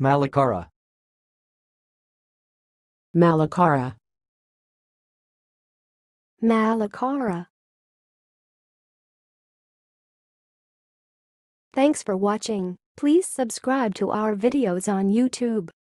malacara, malacara, malacara. Thanks for watching. Please subscribe to our videos on YouTube.